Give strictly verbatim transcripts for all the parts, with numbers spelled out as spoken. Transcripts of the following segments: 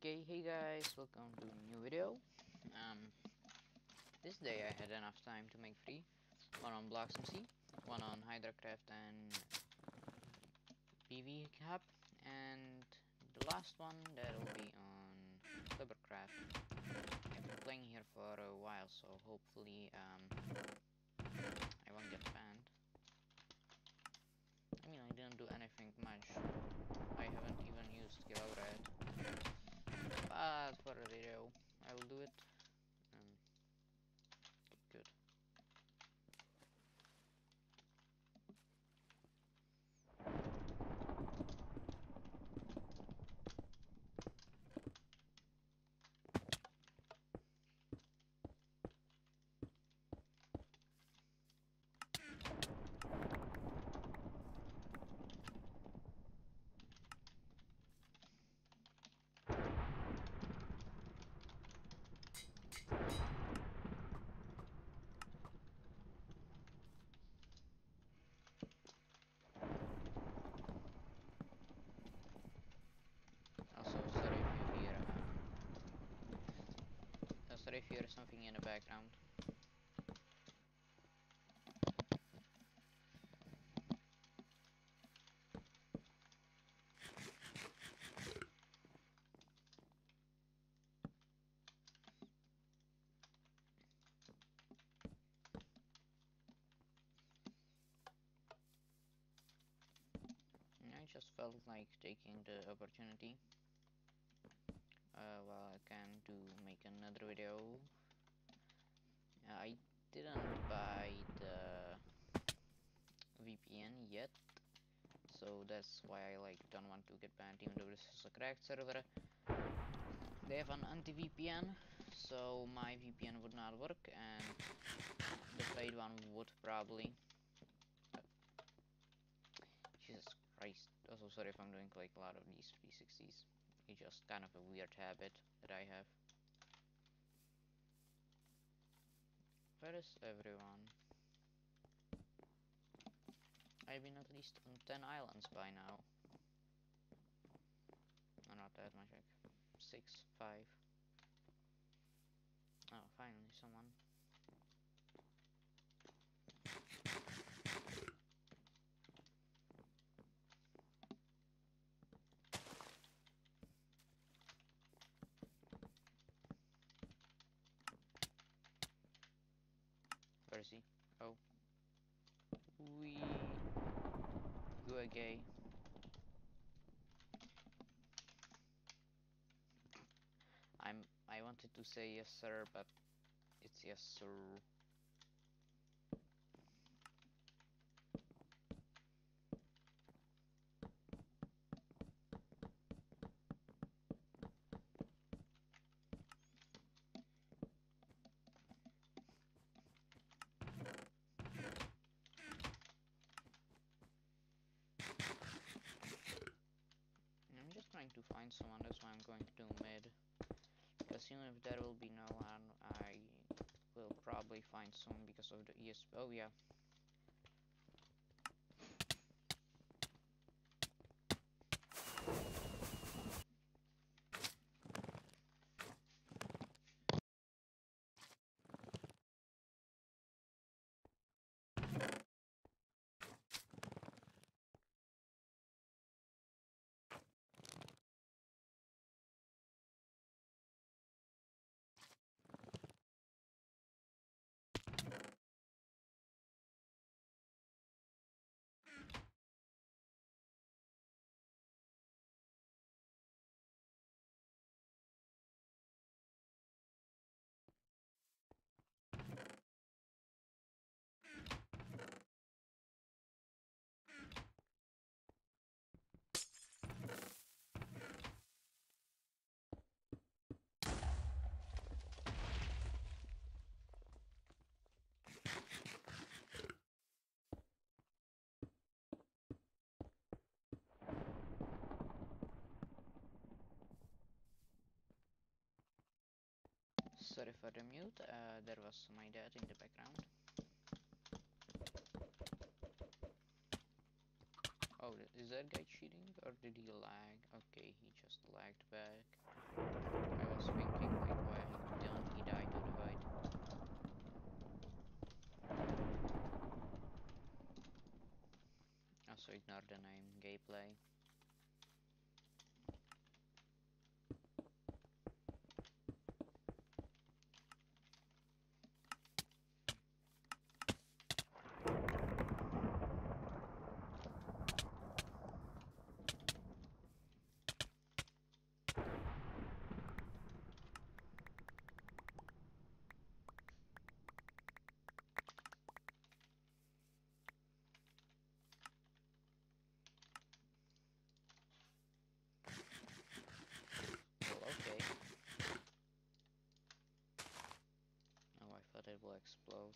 Okay, hey guys, welcome to a new video. Um, this day I had enough time to make three, one on Blocks M C, one on HyCraft and P V Hub, and the last one that will be on Librecraft. I've been playing here for a while, so hopefully um, I won't get banned. I mean, I didn't do anything much. I haven't even used Kill Red, but for a video, I will do it. Um, good. Also, sorry if you hear, uh, sorry if you hear something in the background. I just felt like taking the opportunity uh, while I can to make another video. Uh, I didn't buy the V P N yet, so that's why I like don't want to get banned even though this is a cracked server. They have an anti-V P N, so my V P N would not work and the paid one would probably. Uh, Jesus Christ. Also sorry if I'm doing like a lot of these three sixties. It's just kind of a weird habit that I have. Verus everyone. I've been at least on ten islands by now. No, not that much, like six, five. Oh, finally someone. Where is he? Oh. We go gay. I'm I wanted to say yes sir, but it's yes sir. I'm just trying to find someone, that's why I'm going to mid. Because even if there will be no one, I will probably find someone because of the E S P. Oh yeah. Sorry for the mute, uh, there was my dad in the background. Oh, is that guy cheating or did he lag? Okay, he just lagged back. ignore the name gameplay. Well, okay. Oh, I thought it will explode.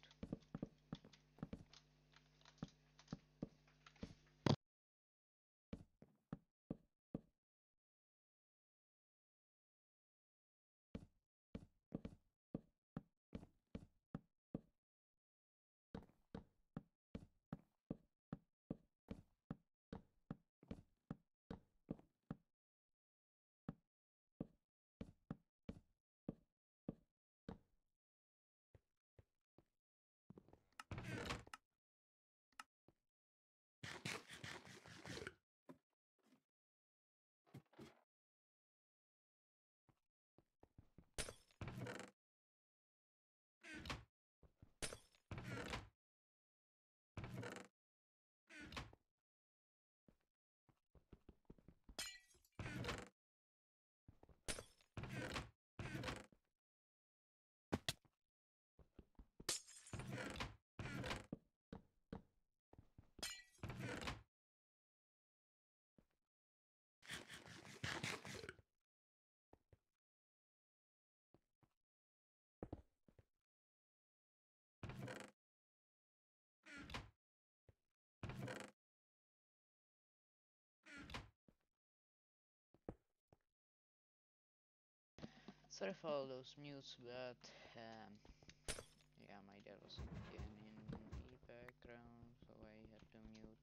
Sorry for all those mutes, but um, yeah, my dad was again in the background, so I had to mute.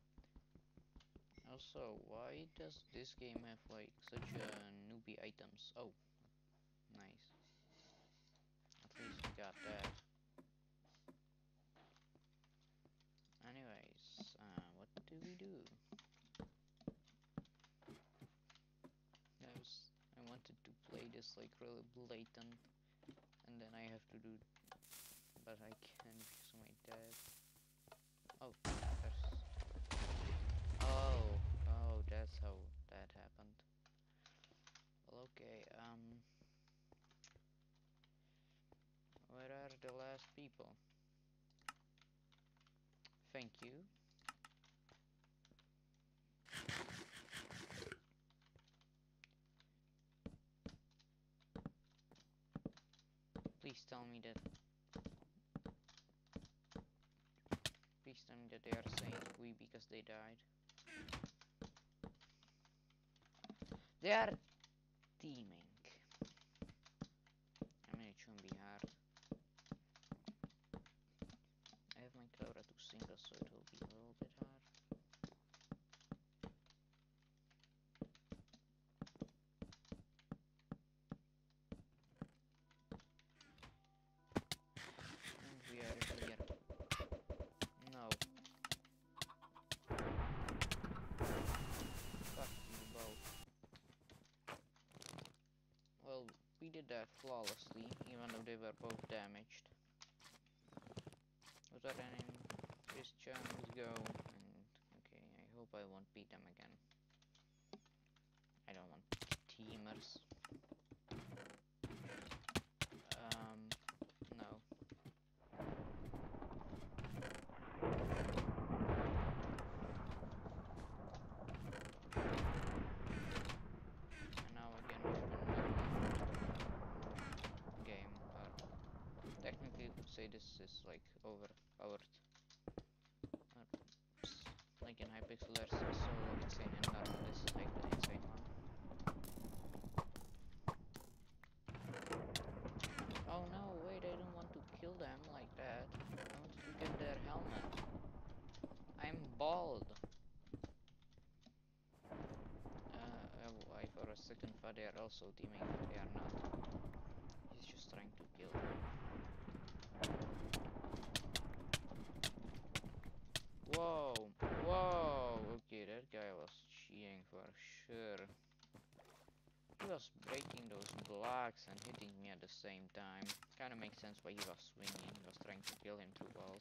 Also, why does this game have like such a newbie items? Oh, nice. At least we got that. Anyways, uh, what do we do? I was, I wanted to play this like really blatant, and then I have to do, but I can't because of my dad. Oh, there's. Oh, oh, that's how that happened. Well, okay. Um, where are the last people? Thank you. Please tell me that. Please tell me that they are saying we because they died. They are teaming. I mean, it shouldn't be hard. I have my Clara to single, so it will be a little bit hard. And we are here. No. Fuck you both. Well, we did that flawlessly, even though they were both damaged. Without any Christian, let's go. And okay, I hope I won't beat them again. I don't want teamers. Um, no. And now again with another game, but technically you could say this is like overpowered. Uh, like in Hypixel there's solo, insane and normal, this is like the insane one. Oh no, wait, I don't want to kill them like that. I wanted to get their helmet. I'm bald. Uh, oh, I for a second thought they are also teaming, but they are not. He's just trying to kill them. Whoa, Whoa, okay, that guy was cheating for sure. He was breaking those blocks and hitting me at the same time. Kinda makes sense why he was swinging. He was trying to kill him through walls.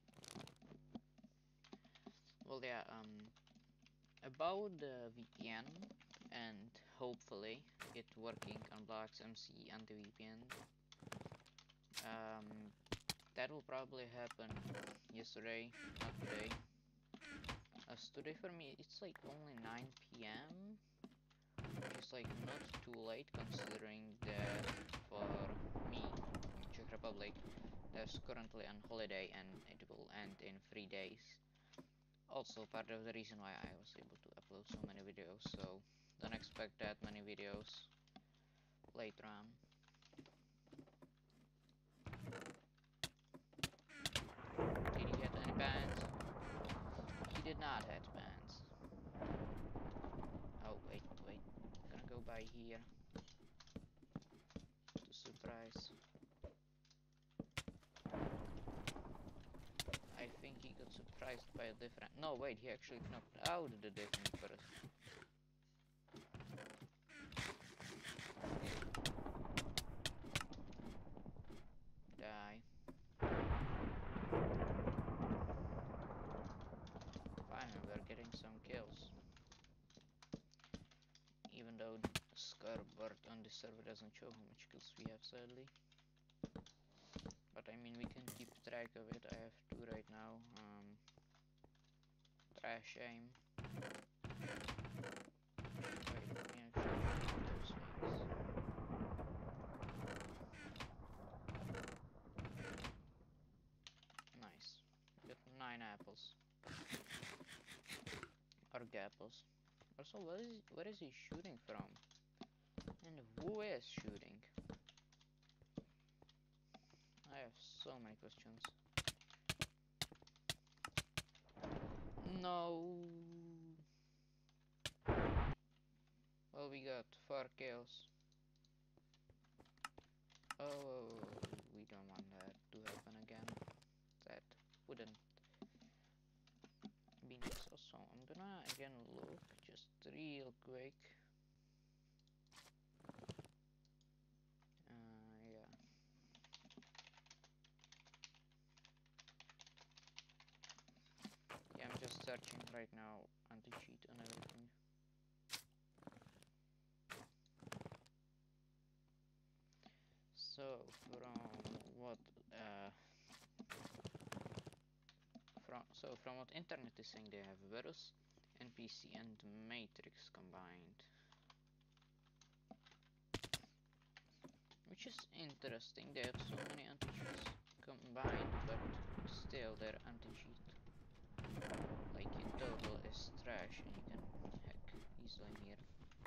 Well, yeah, um, about the V P N and hopefully it working on blocks M C and the V P N. Um, that will probably happen yesterday, not today. As today for me, it's like only nine P M Which is like not too late considering that for me in Czech Republic there's currently on holiday and it will end in three days. Also part of the reason why I was able to upload so many videos, so don't expect that many videos later on. Did he get any bans? He did not have bans. Oh wait, wait, I'm gonna go by here to surprise. I think he got surprised by a different... No, wait, he actually knocked out the different person. Die. Finally, we're getting some kills. Even though the scoreboard on this server doesn't show how much kills we have, sadly. But I mean, we can keep track of it. I have two right now. Um, trash aim. Wait, let me actually do those things. Nice. Got nine apples. Or gapples. Also, where is, where is he shooting from? And who is shooting? I have so many questions. No. Well, we got four kills. Oh, we don't want that to happen again. That wouldn't be nice. Also, I'm gonna again look just real quick. Uh, yeah. Yeah, I'm just searching right now anti-cheat and everything. So, from what uh, from so from what internet is saying, they have Verus, N P C, and Matrix combined, which is interesting. They have so many anti-cheats combined, but still they're anti-cheat. Like in total is trash, and you can hack easily here.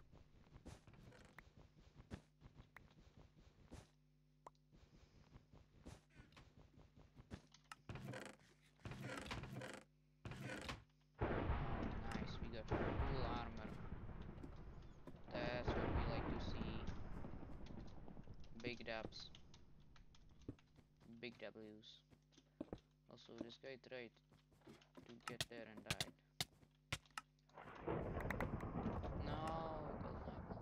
Oh, nice, we got full armor. That's what we like to see. Big dubs. Big W's. Also, this guy tried to get there and died. No, golden apple.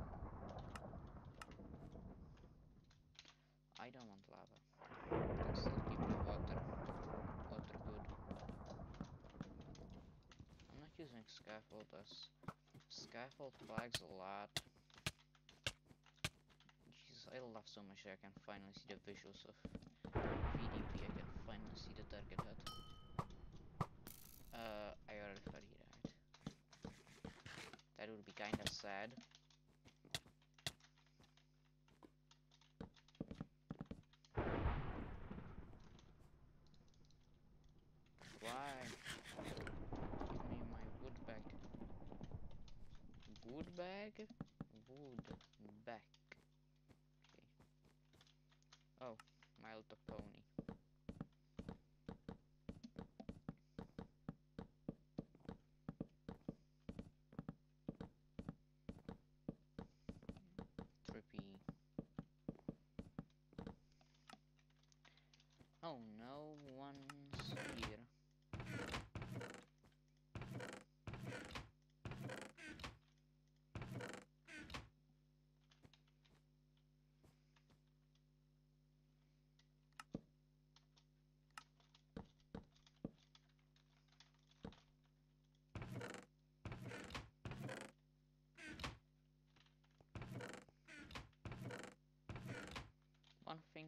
I don't want lava. Instead, give me water. Water good. I'm not using scaffold as scaffold flags a lot. Jesus, I love so much that I can finally see the visuals of V D P. I can finally see the target hut. Uh, I already thought he died. That would be kinda sad. Why? Give me my wood back. Wood bag? Wood back. Okay. Oh, my little pony. Trippy. Oh, no one's here.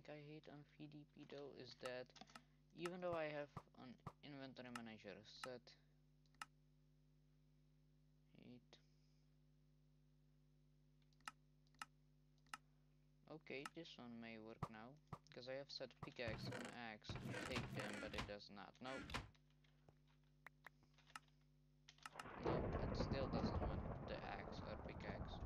I hate on V D P though is that even though I have an inventory manager set it. Okay, this one may work now because I have set pickaxe and axe to take them, but it does not. Nope. Nope, it still doesn't want the axe or pickaxe.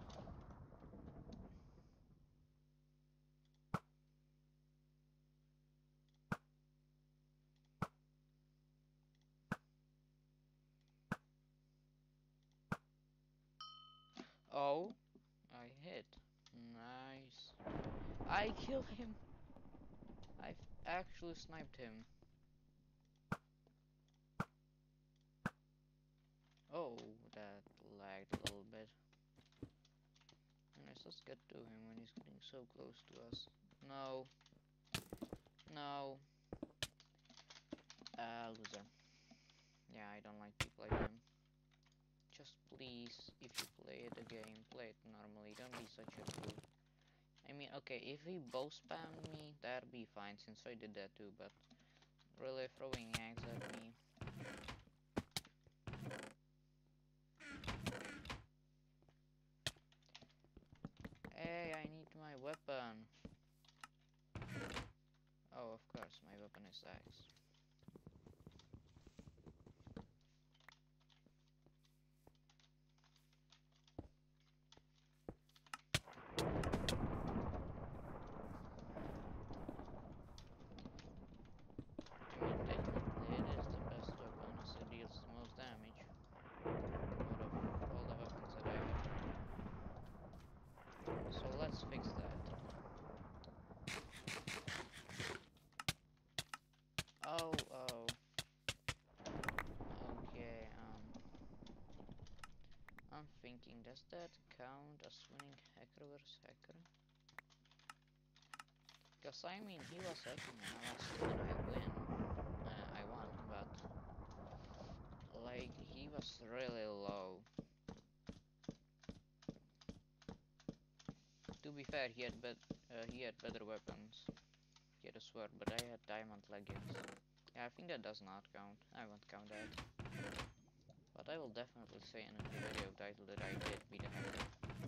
Oh, I hit. Nice. I killed him. I actually sniped him. Oh, that lagged a little bit. Anyways, let's get to him when he's getting so close to us. No. No. Ah, uh, loser. Yeah, I don't like people like him. Just please, if you play the game, play it normally. Don't be such a fool. I mean, okay, if he bow spammed me, that'd be fine, since I did that too, but really throwing eggs at me. Hey, I need my weapon. Oh, of course, my weapon is axe. I mean, technically it is the best weapon as it deals the most damage out of all the weapons that I have right now. So let's fix that. Oh, oh. Okay, um... I'm thinking, does that count as winning hacker versus hacker? Because I mean, he was hacking and I was and I win. Uh, I won, but like he was really low. To be fair, he had bet uh, he had better weapons. He had a sword, but I had diamond leggings. Yeah, I think that does not count. I won't count that. But I will definitely say in the video title that I did beat a hacker.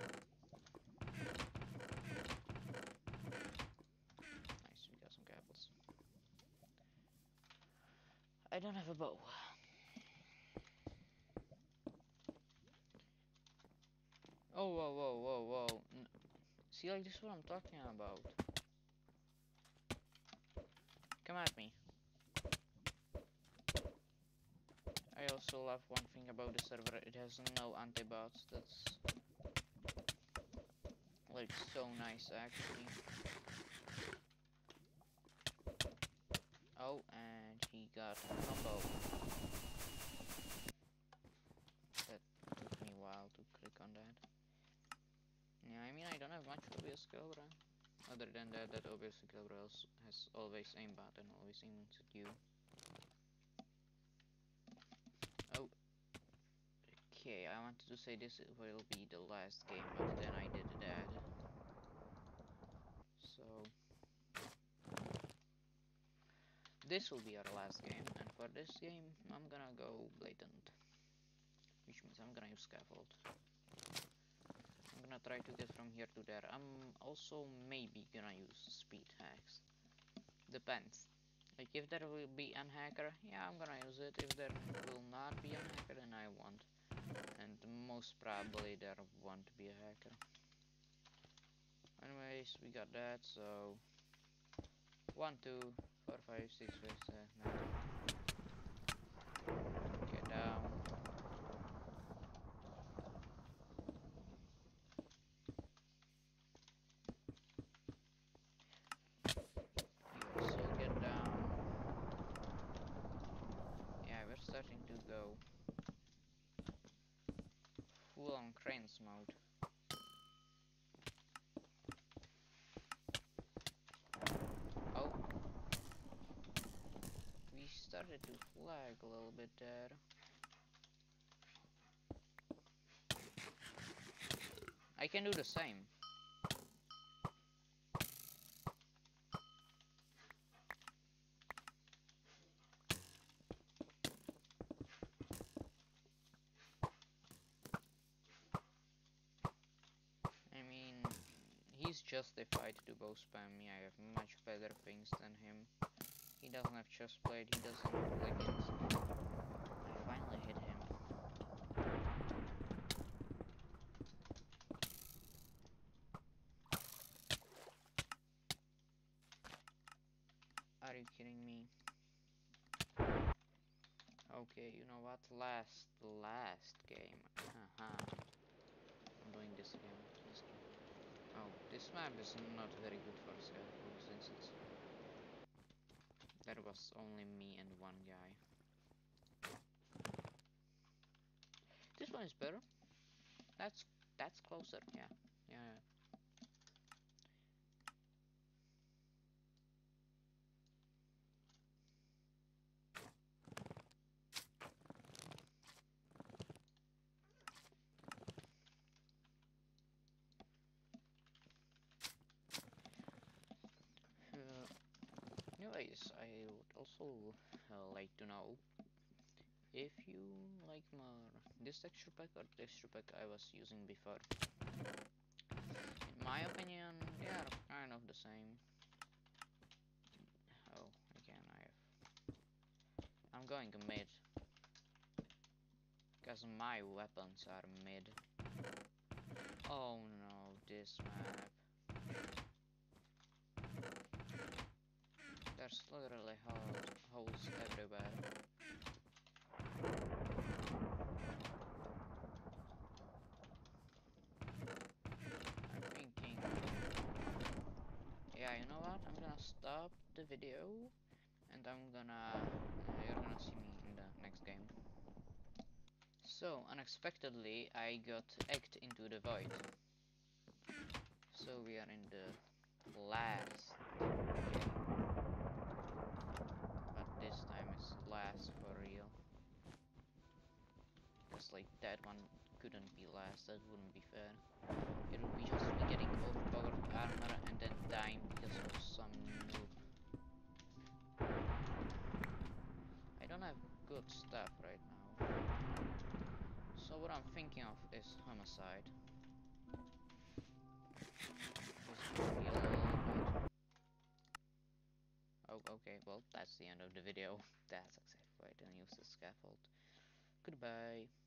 Nice, we got some apples. I don't have a bow. Oh, whoa, whoa, whoa, whoa. N See, like, this is what I'm talking about. Come at me. I also love one thing about the server, it has no anti-bots. That's like so nice actually. Oh, and he got a combo. That took me a while to click on that. Yeah, I mean, I don't have much obvious Cobra. Other than that, that obviously Cobra has always aimbot and always aims at you. Oh, okay, I wanted to say this will be the last game, but then I did that. So, this will be our last game, and for this game, I'm gonna go blatant. Which means I'm gonna use scaffold. I'm gonna try to get from here to there. I'm also maybe gonna use speed hacks. Depends. Like if there will be an hacker, yeah, I'm gonna use it. If there will not be an hacker, then I won't. And most probably there won't be a hacker. Anyways, we got that, so one, two, four, five, six, seven, nine. Get down. You also get down. Yeah, we're starting to go full on cranes mode. Oh, we started to flag a little bit there. I can do the same. he's justified to bow spam me. I have much better things than him. He doesn't have chestplate, he doesn't have leggings. I finally hit him. Are you kidding me? Okay, you know what? Last, last game. Haha. I'm doing this again. This game. Oh, this map is not very good for scaffold since it's there was only me and one guy. This one is better. That's that's closer. Yeah, yeah. Uh, anyways, I would also uh, like to know if you like more this texture pack or texture pack I was using before. In my opinion, they are kind of the same. Oh, again I have. I'm going mid. Because my weapons are mid. Oh no, this map. There's literally hole, holes everywhere. I'm thinking... Yeah, you know what? I'm gonna stop the video and I'm gonna... Uh, you're gonna see me in the next game. So, unexpectedly, I got egged into the void. So we are in the last game. But this time it's last for real. Because like that one couldn't be last, that wouldn't be fair. It would be just me getting overpowered armor and then dying because of some noob. I don't have good stuff right now. So what I'm thinking of is homicide. This would be a little bit. Oh, okay, well, that's the end of the video. That's exactly why I didn't use the scaffold. Goodbye.